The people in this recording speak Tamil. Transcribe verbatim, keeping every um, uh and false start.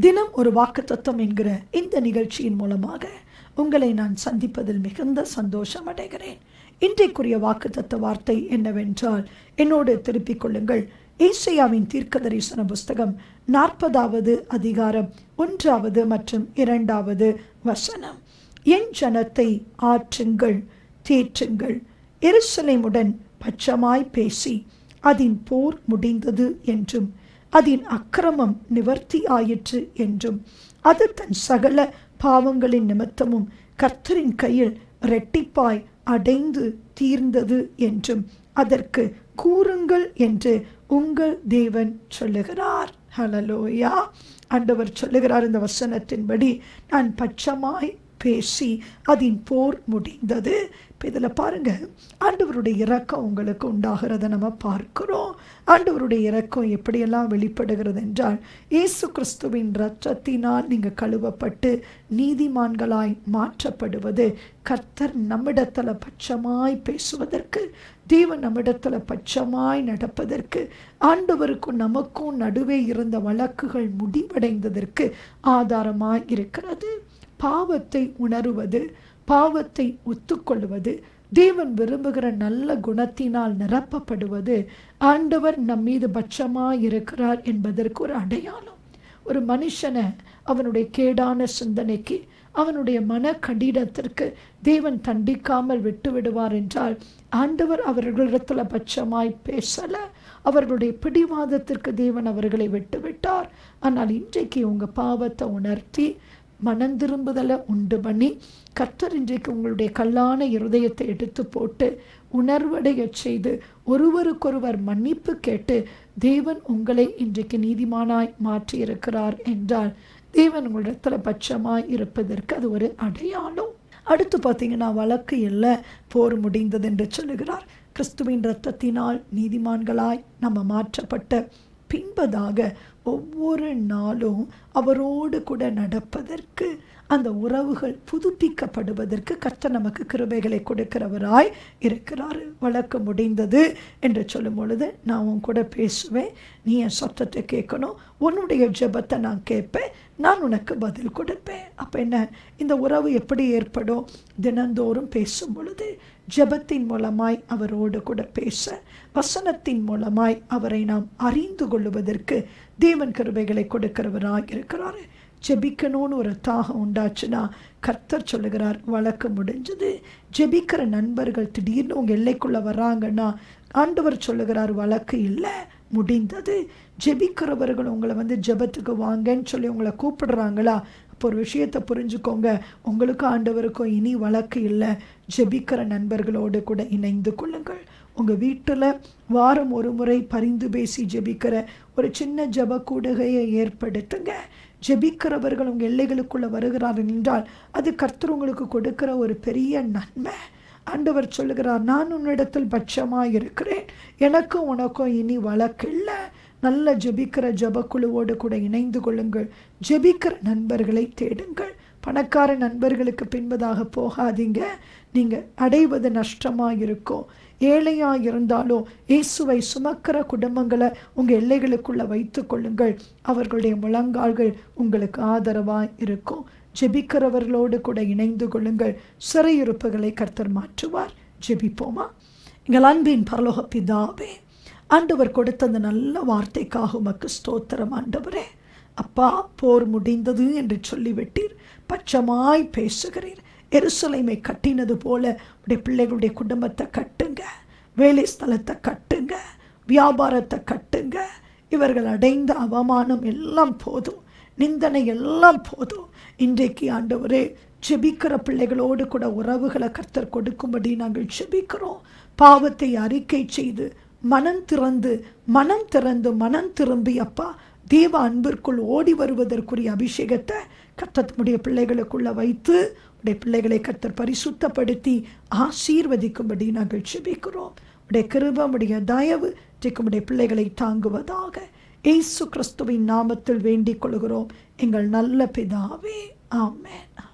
தினம் ஒரு வாக்குத்தத்தம் என்கிற இந்த நிகழ்ச்சியின் மூலமாக உங்களை நான் சந்திப்பதில் மிகுந்த சந்தோஷம் அடைகிறேன். இன்றைக்குரிய வாக்குத்தத்த வார்த்தை என்னவென்றால், என்னோடு திருப்பிக் கொள்ளுங்கள். ஏசாயாவின் தீர்க்கதரிசன புஸ்தகம் நாற்பதாவது அதிகாரம் ஒன்றாவது மற்றும் இரண்டாவது வசனம். என் ஜனத்தை ஆற்றுங்கள், தேற்றுங்கள், எருசலேமுடன் பட்சமாய் பேசி அதன் போர் முடிந்தது என்றும் அதன் அக்கிரமம் நிவர்த்தி ஆயிற்று என்றும் அது தன் சகல பாவங்களின் நிமித்தமும் கர்த்தரின் கையில் இரட்டிப்பாய் அடைந்து தீர்ந்தது என்றும் அதற்கு கூறுங்கள் என்று உங்கள் தேவன் சொல்லுகிறார். ஹல்லேலூயா. ஆண்டவர் சொல்லுகிறார் இந்த வசனத்தின்படி, நான் பட்சமாய் பேசி அதன் போர் முடிந்தது. இப்போ இதில் பாருங்க, ஆண்டவருடைய இரக்கம் உங்களுக்கு உண்டாகிறத நம்ம பார்க்கிறோம். ஆண்டவருடைய இரக்கம் எப்படியெல்லாம் வெளிப்படுகிறது என்றால், இயேசு கிறிஸ்துவின் இரத்தத்தினால் நீங்கள் கழுவப்பட்டு நீதிமான்களாய் மாற்றப்படுவது, கர்த்தர் நம்மிடத்தில் பட்சமாய் பேசுவதற்கு, தேவன் நம்மிடத்தில் பட்சமாய் நடப்பதற்கு, ஆண்டவருக்கும் நமக்கும் நடுவே இருந்த வழக்குகள் முடிவடைந்ததற்கு ஆதாரமாய் இருக்கிறது. பாவத்தை உணருவது, பாவத்தை ஒத்துக்கொள்வது, தேவன் விரும்புகிற நல்ல குணத்தினால் நிரப்பப்படுவது, ஆண்டவர் நம் மீது பட்சமாய் இருக்கிறார் என்பதற்கு ஒரு அடையாளம். ஒரு மனுஷனை அவனுடைய கேடான சிந்தனைக்கு, அவனுடைய மன கடினத்திற்கு தேவன் தண்டிக்காமல் விட்டு விடுவார் என்றால், ஆண்டவர் அவர்களிடத்தில் பட்சமாய் பேசல, அவர்களுடைய பிடிவாதத்திற்கு தேவன் அவர்களை விட்டு விட்டார். ஆனால் இன்றைக்கு உங்கள் பாவத்தை உணர்த்தி மனந்திரும்புதலை உண்டு பண்ணி, கர்த்தர் இன்றைக்கு உங்களுடைய கல்லான இருதயத்தை எடுத்து போட்டு உணர்வடைய செய்து ஒருவருக்கொருவர் மன்னிப்பு கேட்டு தேவன் உங்களை இன்றைக்கு நீதிமானாய் மாற்றி இருக்கிறார் என்றால், தேவன் உங்களிடத்தில் பட்சமாய் இருப்பதற்கு அது ஒரு அடையாளம். அடுத்து பார்த்தீங்கன்னா, வழக்கு இல்லை, போர் முடிந்தது என்று சொல்லுகிறார். கிறிஸ்துவின் இரத்தத்தினால் நீதிமான்களாய் நம்ம மாற்றப்பட்ட பின்பதாக ஒவ்வொரு நாளும் அவரோடு கூட நடப்பதற்கு, அந்த உறவுகள் புதுப்பிக்கப்படுவதற்கு கர்த்தர் நமக்கு கிருபைகளை கொடுக்கிறவராய் இருக்கிறார். வழக்கு முடிந்தது என்று சொல்லும் பொழுது, நான் உன் கூட பேசுவேன், நீ என் சத்தத்தை கேட்கணும், உன்னுடைய ஜெபத்தை நான் கேட்பேன், நான் உனக்கு பதில் கொடுப்பேன். அப்போ என்ன, இந்த உறவு எப்படி ஏற்படும்? தினந்தோறும் பேசும் பொழுது, ஜெபத்தின் மூலமாய் அவரோடு கூட பேச, வசனத்தின் மூலமாய் அவரை நாம் அறிந்து கொள்வதற்கு தேவன் கிருபைகளை கொடுக்கிறவராக இருக்கிறார். ஜெபிக்கணும்னு ஒரு தாகம் உண்டாச்சுன்னா கர்த்தர் சொல்லுகிறார், வழக்கு முடிஞ்சது. ஜெபிக்கிற நண்பர்கள் திடீர்னு உங்கள் எல்லைக்குள்ளே வராங்கன்னா ஆண்டவர் சொல்லுகிறார், வழக்கு இல்லை, முடிந்தது. ஜெபிக்கிறவர்கள் உங்களை வந்து ஜெபத்துக்கு வாங்கன்னு சொல்லி உங்களை கூப்பிடுறாங்களா? அப்போ ஒரு விஷயத்தை புரிஞ்சுக்கோங்க, உங்களுக்கு ஆண்டவருக்கும் இனி வழக்கு இல்லை. ஜெபிக்கிற நண்பர்களோடு கூட இணைந்து கொள்ளுங்கள். உங்கள் வீட்டில் வாரம் ஒரு முறை பரிந்து பேசி ஜெபிக்கிற ஒரு சின்ன ஜெப கூடுகையை ஏற்படுத்துங்க. ஜெபிக்கிறவர்கள் உங்கள் எல்லைகளுக்குள்ளே வருகிறார்கள் என்றால் அது கர்த்தர் உங்களுக்கு கொடுக்கிற ஒரு பெரிய நன்மை. ஆண்டவர் சொல்லுகிறார், நான் உன்னிடத்தில் பட்சமாக இருக்கிறேன், எனக்கும் உனக்கும் இனி வழக்கு இல்லை. நல்ல ஜெபிக்கிற ஜெபக்குழுவோடு கூட இணைந்து கொள்ளுங்கள். ஜெபிக்கிற நண்பர்களை தேடுங்கள். பணக்கார நண்பர்களுக்கு பின்பதாக போகாதீங்க. நீங்கள் அடைவது நஷ்டமாக இருக்கும். ஏழையாக இருந்தாலும் இயேசுவை சுமக்கிற குடும்பங்களை உங்கள் எல்லைகளுக்குள்ளே வைத்து கொள்ளுங்கள். அவர்களுடைய முழங்கால்கள் உங்களுக்கு ஆதரவாக இருக்கும். ஜெபிக்கிறவர்களோடு கூட இணைந்து கொள்ளுங்கள். சிறையிருப்புகளை கர்த்தர் மாற்றுவார். ஜெபிப்போமா? எங்கள் அன்பின் பரலோக பிதாவே, ஆண்டவர் கொடுத்த அந்த நல்ல வார்த்தைக்காக உமக்கு ஸ்தோத்திரம். ஆண்டவரே, அப்பா, போர் முடிந்தது என்று சொல்லிவிட்டீர், பட்சமாய் பேசுகிறீர். எருசலேமை கட்டினது போல உடைய பிள்ளைகளுடைய குடும்பத்தை கட்டுங்க, வேலை ஸ்தலத்தை கட்டுங்க, வியாபாரத்தை கட்டுங்க. இவர்கள் அடைந்த அவமானம் எல்லாம் போதும், நிந்தனை எல்லாம் போதும். இன்றைக்கு ஆண்டவரே, ஜெபிக்கிற பிள்ளைகளோடு கூட உறவுகளை கர்த்தர் கொடுக்கும்படி நாங்கள் ஜெபிக்கிறோம். பாவத்தை அறிக்கை செய்து மனம் திறந்து மனம் திறந்து மனம் திரும்பி அப்பா தேவ அன்பிற்குள் ஓடி வருவதற்குரிய அபிஷேகத்தை கர்த்தர் உடைய பிள்ளைகளுக்குள்ள வைத்து உடைய பிள்ளைகளை கர்த்தர் பரிசுத்தப்படுத்தி ஆசீர்வதிக்கும்படி நாங்கள் ஜெபிக்கிறோம். உடைய கிருபை, உடைய தயவு உடைய பிள்ளைகளை தாங்குவதாக இயேசு கிறிஸ்துவின் நாமத்தில் வேண்டிக் கொள்கிறோம் எங்கள் நல்ல பிதாவே. ஆமென்.